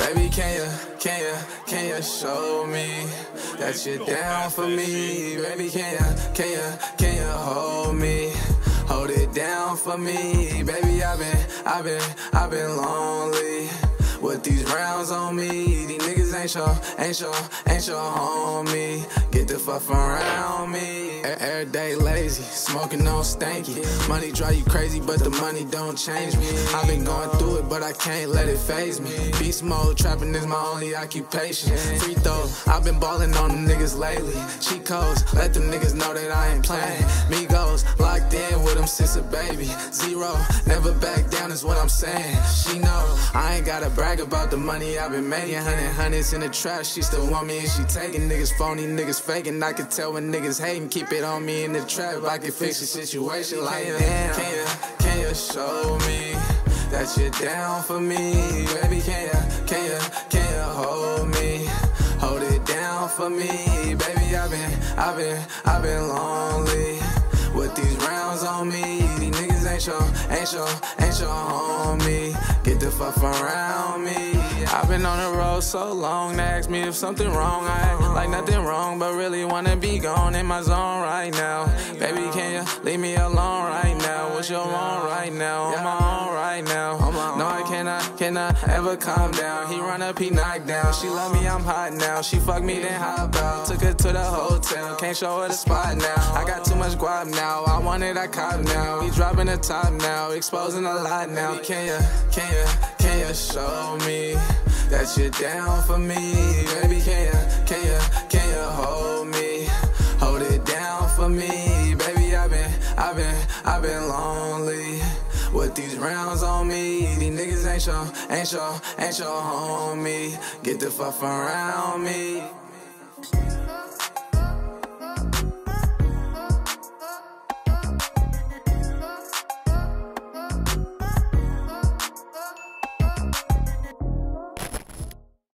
Baby, can you show me that you're down for me? Baby, can you hold me? Hold it down for me. Baby, I've been lonely with these rounds on me. These niggas ain't your homie. Get the fuck around me. Every day lazy, smoking on stanky. Money drive you crazy, but the money don't change me. I've been going through it, but I can't let it faze me. Beast mode, trapping is my only occupation. Free throw, I've been balling on them niggas lately. Cheat codes, let them niggas know that I ain't playing. Migos, locked in with them since a baby. Zero, never back down is what I'm saying. She know, I ain't gotta brag about the money I've been making. Hundreds in the trap, she still want me and she taking. Niggas phony, niggas faking. I can tell when niggas hating. Keep it on me in the trap. I can fix the situation like damn. Can you show me that you're down for me? Baby, can you hold me? Hold it down for me. Baby, I've been lonely with these rounds on me. These niggas ain't your homie. Get the fuck around me. I've been on the road so long, they ask me if something wrong. I act like nothing wrong, but really wanna be gone in my zone right now. Baby, can you leave me alone right now? What's your wrong right now? On my own right now. No, I cannot ever calm down. He run up, he knock down. She love me, I'm hot now. She fuck me, then hop out. Took her to the hotel, can't show her the spot now. I got too much guap now, I want it, I cop now. We dropping the top now, exposing a lot now. Can you show me that you're down for me? Baby, can you hold me? Hold it down for me. Baby, I've been lonely with these rounds on me. These niggas ain't your homie. Get the fuck around me.